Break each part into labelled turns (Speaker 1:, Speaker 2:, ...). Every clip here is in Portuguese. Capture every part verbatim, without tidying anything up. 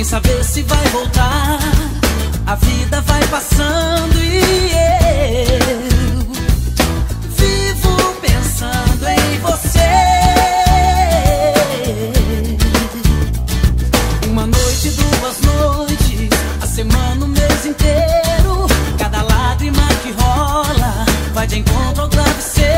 Speaker 1: saber se vai voltar. A vida vai passando e eu vivo pensando em você. Uma noite, duas noites, a semana, o mês inteiro. Cada lágrima que rola vai de encontro ao travesseiro.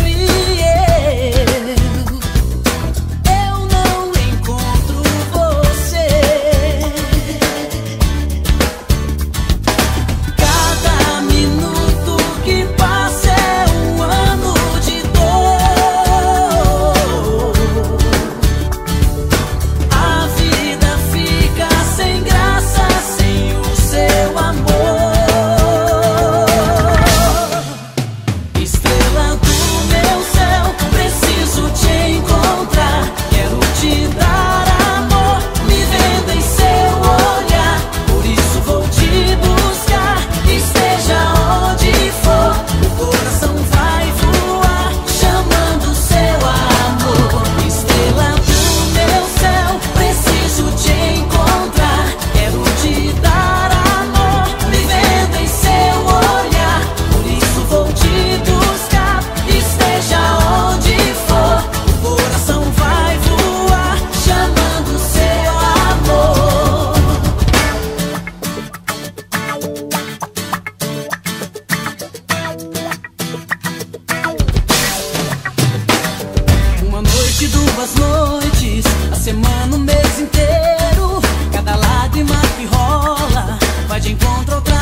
Speaker 1: Duas noites, a semana, o mês inteiro. Cada lágrima que rola vai de encontro ao tra